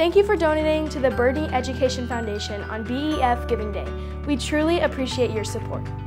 Thank you for donating to the Birdney Education Foundation on BEF Giving Day. We truly appreciate your support.